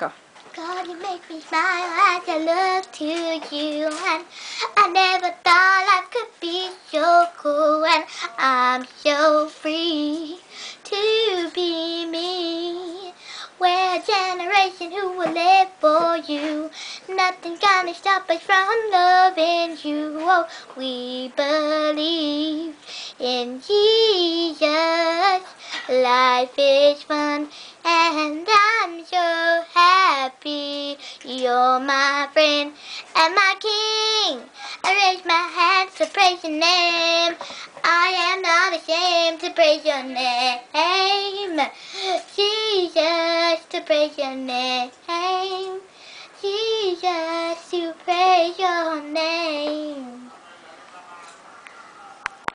go. God, you make me smile as I look to you, and I never thought life could be so cool, and I'm so free to be me. We're a generation who will live for you. Nothing's gonna stop us from loving you. Oh, we believe in Jesus. Life is fun, and I'm so happy. You're my friend and my king. I raise my hands to praise your name. I am not ashamed to praise your name. Jesus, to praise your name. Jesus, to praise your name.